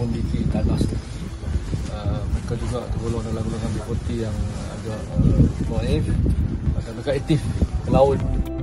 memiliki tanah sendiri. Mereka juga tergolong dalam golongan properti yang agak proaktif dan mereka aktif ke laut.